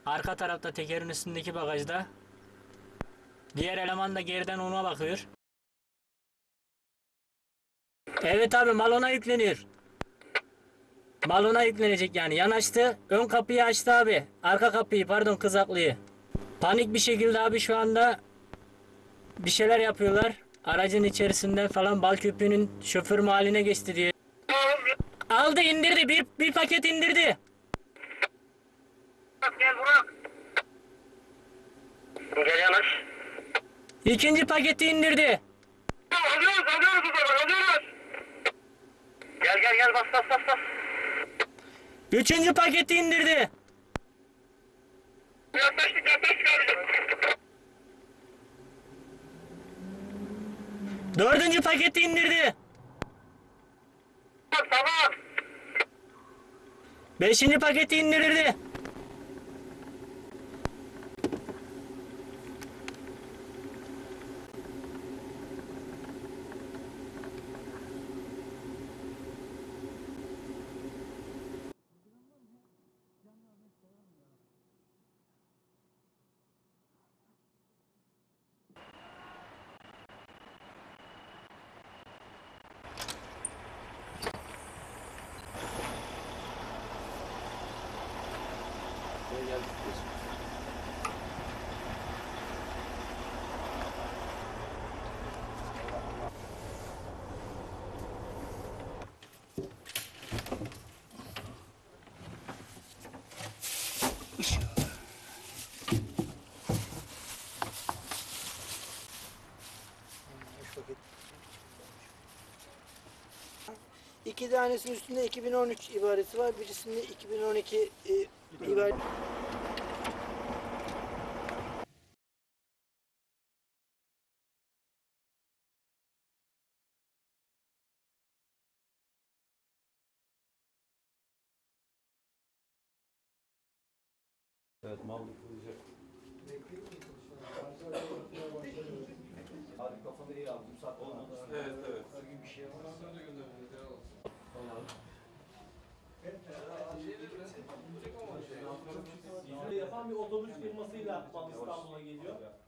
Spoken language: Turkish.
Arka tarafta tekerin üstündeki bagajda. Diğer eleman da geriden ona bakıyor. Evet abi, mal ona yükleniyor. Mal ona yüklenecek yani. Yanaştı. Ön kapıyı açtı abi. Arka kapıyı, pardon, kızaklıyı. Panik bir şekilde abi şu anda bir şeyler yapıyorlar. Aracın içerisinde falan, bal köpüğünün şoför haline geçti diye. Aldı, indirdi. Bir paket indirdi. Gel Burak. Gel yanaş. İkinci paketi indirdi. Alıyoruz o zaman, alıyoruz. Gel bas. Üçüncü paketi indirdi. Yaklaştık abicim. Dördüncü paketi indirdi. Tamam. Beşinci paketi indirdi. İki tanesinin üstünde 2013 ibaresi var, birisinde 2012 ibaresi. Evet, mal yıkılacak. Abi kafanı iyi aldım, sat olmadı. Evet. Bir şey var. Yapan bir otobüs firmasıyla İstanbul'a geliyor.